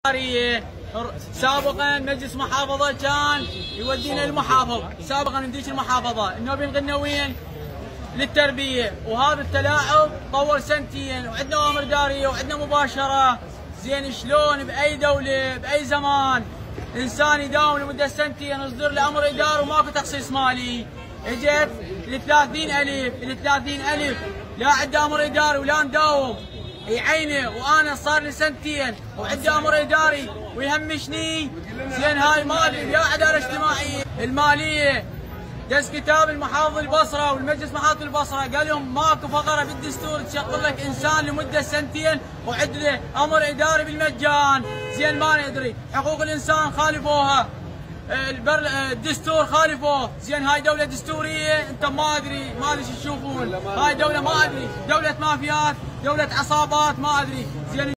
سابقا مجلس محافظة كان يودينا المحافظ، سابقا نديش المحافظة، النوبي نقلنا وين؟ للتربية، وهذا التلاعب طول سنتين وعندنا أوامر إدارية وعندنا مباشرة. زين شلون بأي دولة بأي زمان إنسان يداوم لمدة سنتين يصدر له أمر إداري وماكو تخصيص مالي؟ اجت ل 30,000 لا عنده أمر إداري ولا نداوم يعينه، وانا صار لي سنتين وعندي امر اداري ويهمشني. زين هاي ما ادري يا عداله اجتماعيه الماليه دز كتاب المحافظ البصره والمجلس محافظ البصره قال لهم ماكو فقره بالدستور تشغل لك انسان لمده سنتين وعنده امر اداري بالمجان. زين ما ندري حقوق الانسان خالفوها، الدستور خالفوه. زين هاي دولة دستورية؟ انت ما ادري شو تشوفون، هاي دولة ما ادري، دولة مافيات، دولة عصابات، ما ادري. زين